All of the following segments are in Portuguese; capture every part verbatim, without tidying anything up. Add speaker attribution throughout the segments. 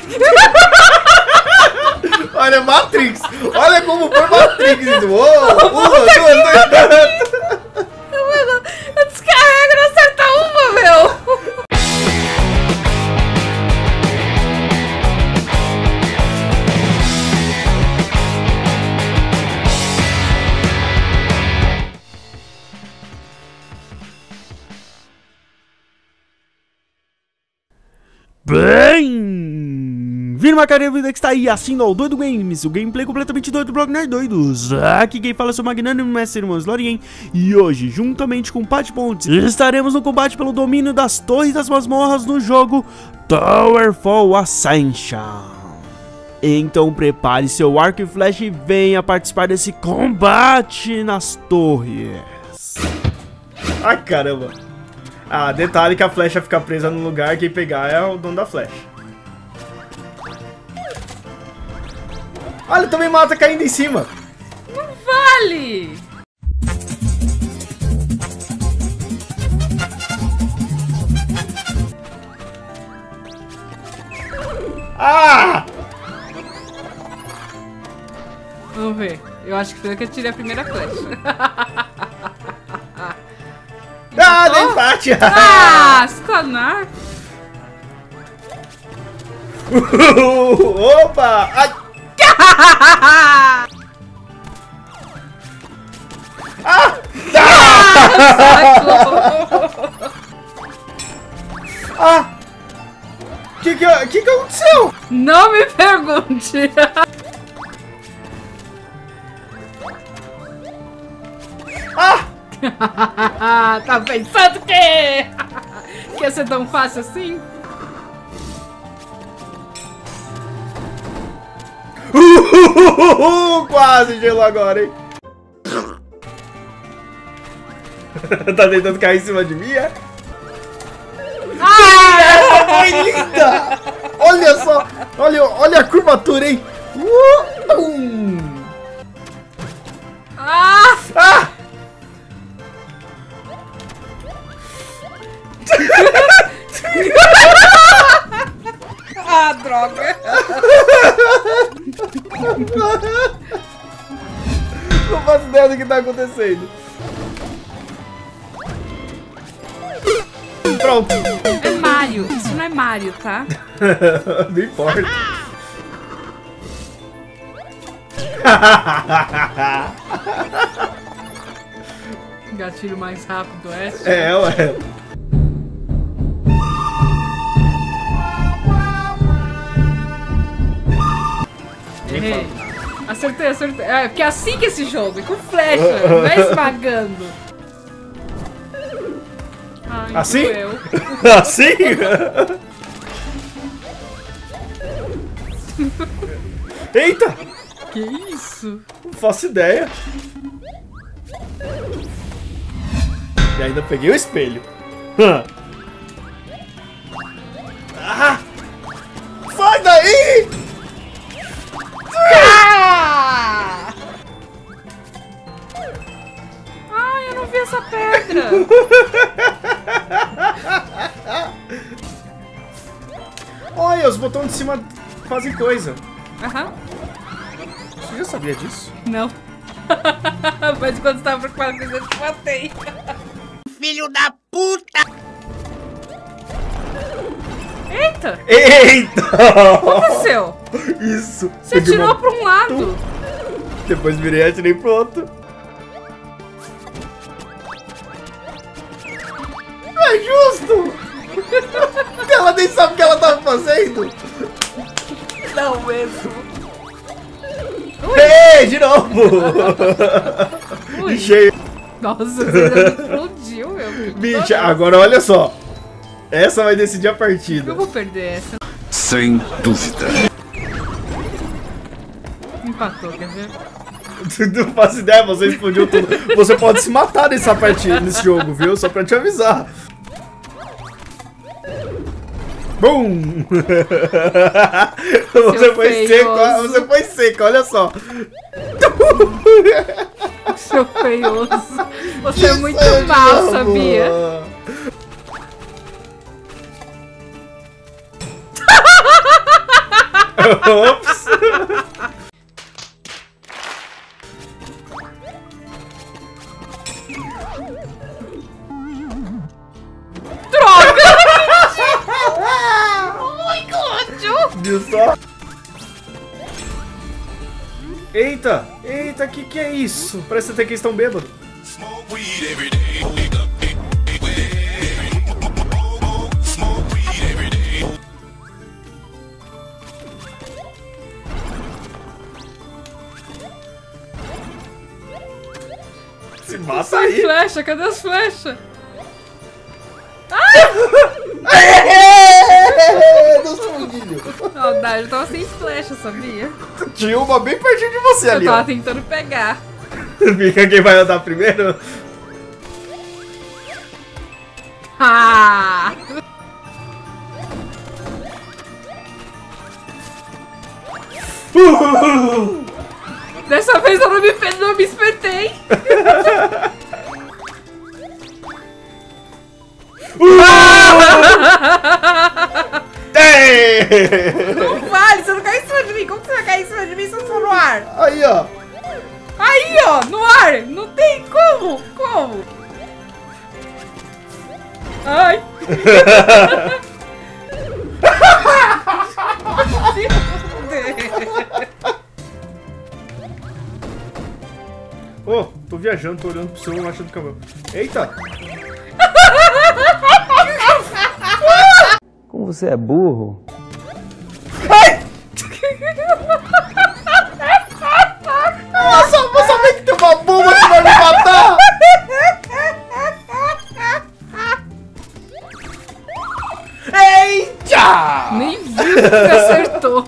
Speaker 1: Olha, Matrix. Olha como foi Matrix. Uou, uma, duas, três.
Speaker 2: Mano, eu descarrego e não acerta uma, meu.
Speaker 3: Bem, vindo uma carinha vida que está aí assim ao Doido Games, o gameplay completamente doido do blog Nerd Doidos. Aqui quem fala é o seu magnânimo mestre irmãos Lorien. E hoje, juntamente com Pat Pontes, estaremos no combate pelo domínio das torres das masmorras no jogo Towerfall Ascension. Então prepare seu arco e flecha e venha participar desse combate nas torres.
Speaker 1: Ai, caramba. Ah, detalhe que a flecha fica presa no lugar, quem pegar é o dono da flecha. Olha, também mata caindo em cima.
Speaker 2: Não vale!
Speaker 1: Ah!
Speaker 2: Vamos ver. Eu acho que foi eu que atirei a primeira flecha.
Speaker 1: Ah, deu empate!
Speaker 2: Ah, escanar!
Speaker 1: Opa! Ai! Ah! Ah! Que que, que que aconteceu?
Speaker 2: Não me pergunte!
Speaker 1: Ah!
Speaker 2: Tá pensando que... que ia ser tão fácil assim?
Speaker 1: Quase gelou agora, hein? Tá tentando cair em cima de mim, é?
Speaker 2: Ah!
Speaker 1: Essa foi linda! Olha só! Olha, olha a curvatura, hein? Uh!
Speaker 2: Ah!
Speaker 1: Ah!
Speaker 2: Ah, droga!
Speaker 1: Não faço ideia do que tá acontecendo. Pronto.
Speaker 2: É Mario. Isso não é Mario, tá?
Speaker 1: Não importa.
Speaker 2: Gatilho mais rápido é?
Speaker 1: É, ué.
Speaker 2: Errei. Acertei, acertei. É, porque é assim que esse jogo, é com flecha, não é esmagando. Ai,
Speaker 1: Assim?
Speaker 2: doeu.
Speaker 1: Assim? Eita!
Speaker 2: Que isso?
Speaker 1: Não faço ideia. E ainda peguei o espelho. Ah! Sai daí!
Speaker 2: Ah! Ai, eu não vi essa pedra.
Speaker 1: Olha, os botões de cima fazem coisa.
Speaker 2: Aham.
Speaker 1: Você já sabia disso?
Speaker 2: Não. Mas quando você tava preocupado com isso, eu te matei.
Speaker 4: Filho da puta!
Speaker 2: Eita!
Speaker 1: Eita!
Speaker 2: O que aconteceu?
Speaker 1: Isso!
Speaker 2: Você
Speaker 1: Peguei
Speaker 2: atirou
Speaker 1: uma-
Speaker 2: pra um lado.
Speaker 1: Depois virei e atirei pro outro. Não é justo! Ela nem sabe o que ela tava fazendo!
Speaker 2: Não mesmo.
Speaker 1: Ei, de novo!
Speaker 2: Ui.
Speaker 1: E cheio.
Speaker 2: Nossa, você explodiu, meu.
Speaker 1: Bicho, agora olha só. Essa vai decidir a
Speaker 2: Eu
Speaker 1: partida.
Speaker 2: vou perder essa.
Speaker 4: Sem dúvida.
Speaker 2: Empatou, quer ver?
Speaker 1: Não faço ideia, você explodiu tudo. Você pode se matar nessa partida, nesse jogo, viu? Só pra te avisar. Bum! Você foi
Speaker 2: feioso.
Speaker 1: seco, você foi seco, olha só.
Speaker 2: Seu feioso. Você é muito
Speaker 1: Isso,
Speaker 2: mal,
Speaker 1: amor.
Speaker 2: sabia?
Speaker 1: Ops.
Speaker 2: Droga! Ai, que ódio!
Speaker 1: Viu só? Eita! Eita, que que é isso? Parece até que eles estão bêbados. Se mata
Speaker 2: Sai
Speaker 1: aí!
Speaker 2: flecha, cadê as flechas?
Speaker 1: Dos fundinhos!
Speaker 2: Saudade, eu tava sem flecha, sabia?
Speaker 1: Tinha uma bem pertinho de você
Speaker 2: Eu
Speaker 1: ali,
Speaker 2: tava
Speaker 1: ó.
Speaker 2: tentando pegar.
Speaker 1: Fica quem vai andar primeiro?
Speaker 2: Ah! Dessa vez eu não me, não me espetei. Não vale, você não cai em cima de mim. Como você vai cair em cima de mim se eu for no ar?
Speaker 1: Aí, ó.
Speaker 2: Aí, ó, no ar. Não tem como. Como? Ai. Se fuder.
Speaker 1: Ô, oh, tô viajando, tô olhando pro céu, não achando do cabelo. Eita!
Speaker 5: Como você é burro?
Speaker 1: Ai! Nossa, eu vou saber que tem uma bomba que vai me matar! Eita!
Speaker 2: Nem viu que acertou.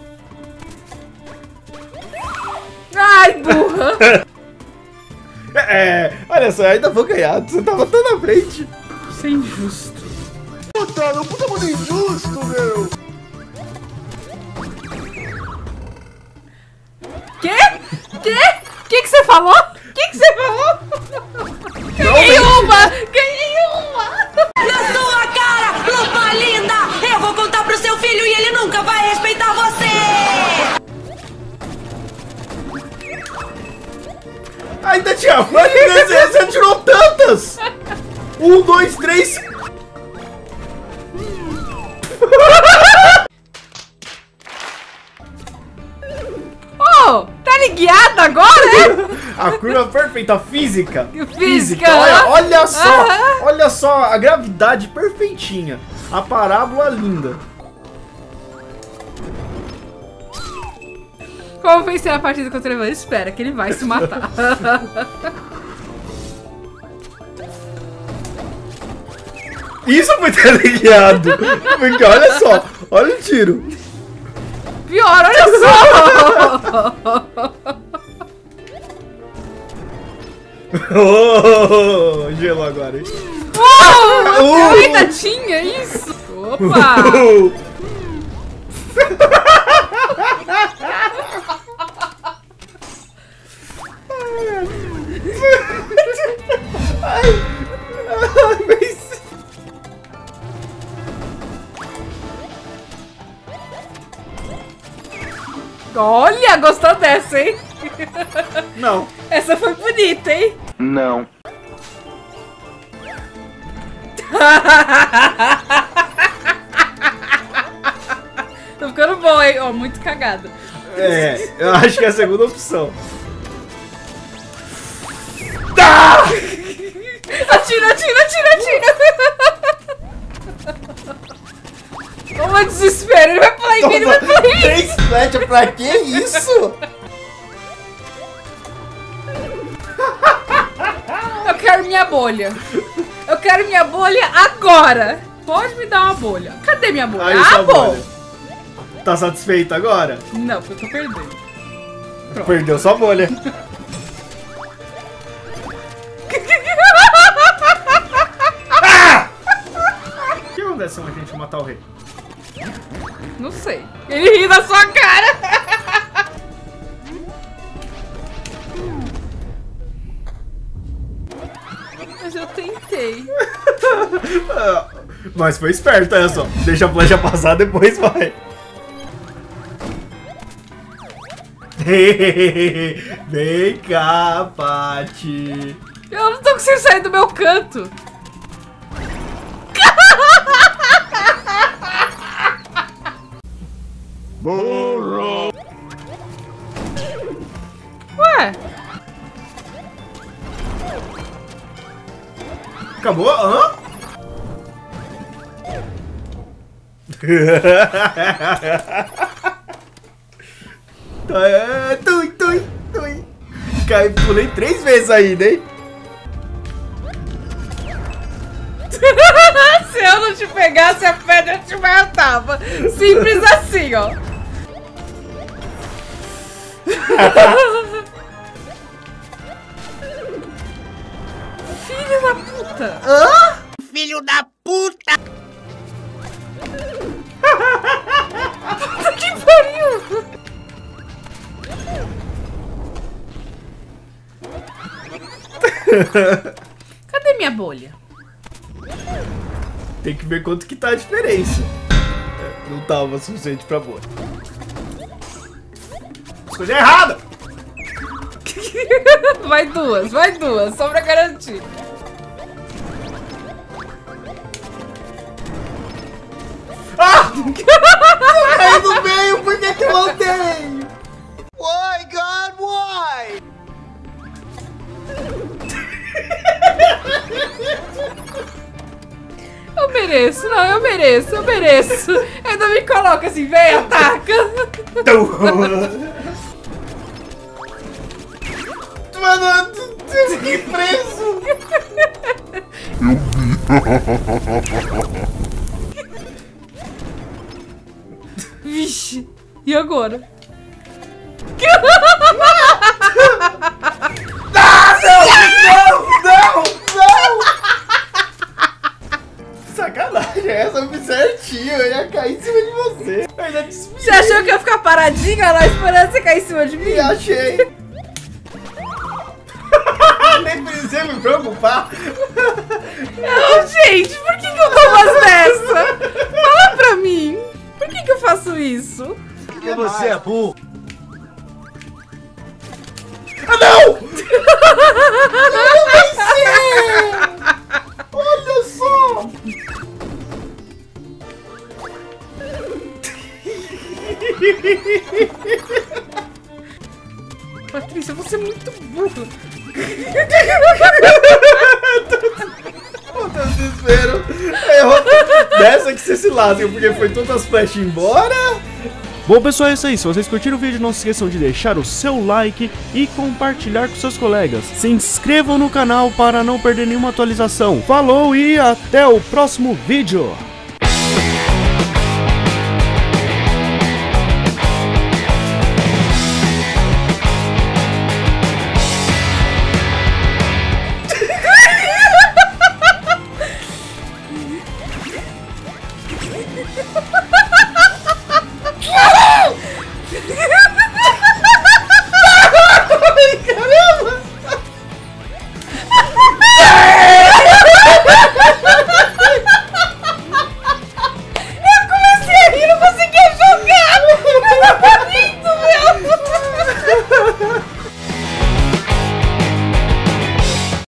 Speaker 2: Ai, burra.
Speaker 1: É, olha só, ainda vou ganhar. Você tava tão na frente.
Speaker 2: Isso é injusto.
Speaker 1: Puta, não puta mundo injusto, meu!
Speaker 2: Quê? Quê? Que que você falou? Que que você falou? Ganhei uma! Ganhei uma!
Speaker 6: Na sua cara, lupa linda! Eu vou contar pro seu filho e ele nunca vai respeitar você!
Speaker 1: Ainda tinha mais, você, você tirou tantas! Um, dois, três.
Speaker 2: Oh, tá ligado agora, é?
Speaker 1: A curva perfeita, física.
Speaker 2: Física.
Speaker 1: Olha, olha só,
Speaker 2: Aham.
Speaker 1: olha só a gravidade perfeitinha. A parábola linda.
Speaker 2: Como vencer a partida contra o Evan? Espera, que ele vai se matar.
Speaker 1: Isso foi teleguiado. Porque olha só, olha o tiro.
Speaker 2: Pior, olha só!
Speaker 1: Oh, gelo agora, hein?
Speaker 2: Oh,
Speaker 1: Uh!
Speaker 2: eu ainda tinha isso! Opa!
Speaker 1: Ai, mas...
Speaker 2: Olha, gostou dessa, hein?
Speaker 1: Não.
Speaker 2: Essa foi bonita, hein?
Speaker 4: Não.
Speaker 2: Tô ficando bom, hein? Ó, muito cagado.
Speaker 1: É, eu acho que é a segunda opção. Tá!
Speaker 2: Atira, atira, atira, atira! Toma desespero, ele vai pular em mim, ele vai pular em mim!
Speaker 1: Três flechas, pra que isso?
Speaker 2: Eu quero minha bolha. Eu quero minha bolha agora. Pode me dar uma bolha. Cadê minha bolha?
Speaker 1: Aí,
Speaker 2: Ah,
Speaker 1: sua
Speaker 2: bom.
Speaker 1: bolha. Tá satisfeito agora?
Speaker 2: Não, porque eu tô perdendo. Pronto.
Speaker 1: Perdeu sua bolha. Ah! O que acontece se a gente matar o rei?
Speaker 2: Não sei. Ele ri da sua cara. Mas eu tentei.
Speaker 1: Mas foi esperto essa, ó. Deixa a flecha passar, depois vai. Vem cá, Paty.
Speaker 2: Eu não tô conseguindo sair do meu canto.
Speaker 3: Burro.
Speaker 2: Ué?
Speaker 1: Acabou? Hã? É, tui, tui, tui. Cai, pulei três vezes ainda, hein?
Speaker 2: Se eu não te pegasse a pedra, eu te matava. Simples assim, ó. Filho da puta.
Speaker 1: Hã?
Speaker 4: Filho da puta!
Speaker 2: Puta que pariu. Cadê minha bolha?
Speaker 1: Tem que ver quanto que tá a diferença. É, não tava suficiente pra boa. Escolhi errada!
Speaker 2: Vai duas, vai duas, só pra garantir.
Speaker 1: Ah! Eu caí no meio, por que que eu voltei?
Speaker 4: Why, God, why?
Speaker 2: Eu mereço, não, eu mereço, eu mereço. Ainda me coloca assim, vem, ataca.
Speaker 1: Mano, eu fiquei preso.
Speaker 2: Vixe, e agora?
Speaker 1: Ah, não, não, não, não. Sacanagem, essa eu fiz certinho, eu ia cair em cima de você. Eu ainda desviei.
Speaker 2: Você achou que eu ia ficar paradinha lá esperando você cair em cima de mim?
Speaker 1: E achei. Nem precisei me preocupar.
Speaker 2: Não, gente, por que, que eu dou umas dessa? Fala pra mim. Por que, que eu faço isso?
Speaker 4: Porque você é burro.
Speaker 1: Ah, não! Eu venci! Olha só!
Speaker 2: Patrícia, você é muito burra.
Speaker 1: Puta desespero. Errou. Dessa que você se lasca, porque foi todas as flechas embora.
Speaker 3: Bom, pessoal, é isso aí. Se vocês curtiram o vídeo, não se esqueçam de deixar o seu like e compartilhar com seus colegas. Se inscrevam no canal para não perder nenhuma atualização. Falou e até o próximo vídeo.